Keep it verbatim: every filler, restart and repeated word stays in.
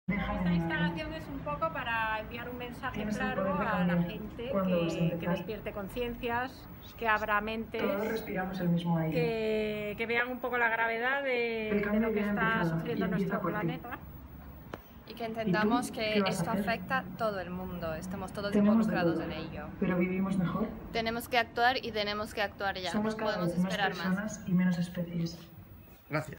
Esta instalación es un poco para enviar un mensaje claro a la gente que, que despierte conciencias, que abra mentes, que, que vean un poco la gravedad de, de lo que está sufriendo nuestro planeta. Y que entendamos que esto afecta a todo el mundo, estamos todos involucrados en ello. Pero vivimos mejor. Tenemos que actuar y tenemos que actuar ya, Somos no cada podemos vez más esperar más. personas y menos especies. Gracias.